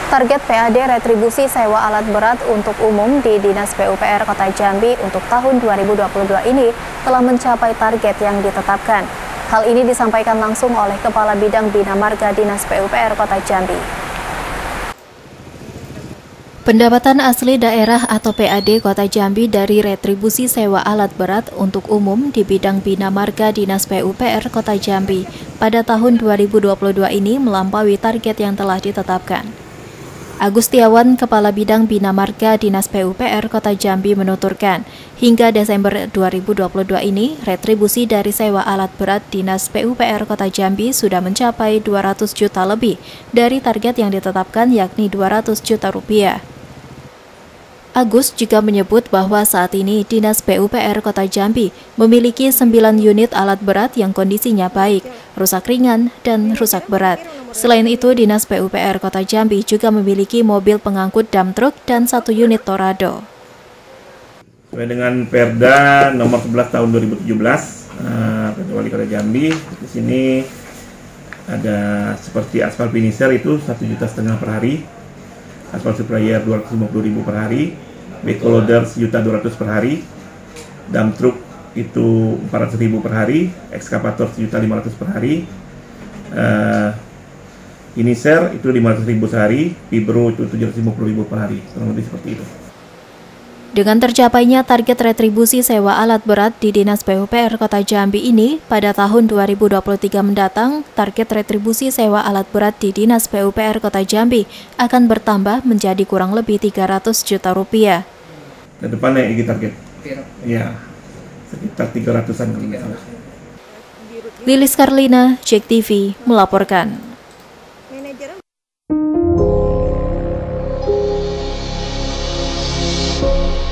Target PAD retribusi sewa alat berat untuk umum di Dinas PUPR Kota Jambi untuk tahun 2022 ini telah mencapai target yang ditetapkan. Hal ini disampaikan langsung oleh Kepala Bidang Bina Marga Dinas PUPR Kota Jambi. Pendapatan asli daerah atau PAD Kota Jambi dari retribusi sewa alat berat untuk umum di bidang Bina Marga Dinas PUPR Kota Jambi pada tahun 2022 ini melampaui target yang telah ditetapkan. Agustiawan, Kepala Bidang Bina Marga Dinas PUPR Kota Jambi menuturkan, hingga Desember 2022 ini, retribusi dari sewa alat berat Dinas PUPR Kota Jambi sudah mencapai 200 juta lebih dari target yang ditetapkan yakni 200 juta rupiah. Agus juga menyebut bahwa saat ini Dinas PUPR Kota Jambi memiliki 9 unit alat berat yang kondisinya baik, rusak ringan, dan rusak berat. Selain itu, Dinas PUPR Kota Jambi juga memiliki mobil pengangkut dump truck dan 1 unit Torado. Sesuai dengan Perda nomor 11 tahun 2017, Perda Wali Kota Jambi, di sini ada seperti aspal finisher itu 1,5 juta per hari, aspal supplier 250.000 per hari, backhoe loader 1.200.000 per hari, dump truck itu 400.000 per hari, ekskavator 1.500.000 per hari, finisher itu 500.000 sehari, vibro itu 750.000 per hari, kurang lebih seperti itu. Dengan tercapainya target retribusi sewa alat berat di Dinas PUPR Kota Jambi ini, pada tahun 2023 mendatang, target retribusi sewa alat berat di Dinas PUPR Kota Jambi akan bertambah menjadi kurang lebih 300 juta rupiah. Ke depannya ini target, ya sekitar 300-an. Lilis Karlina, JEK TV, melaporkan. Manajer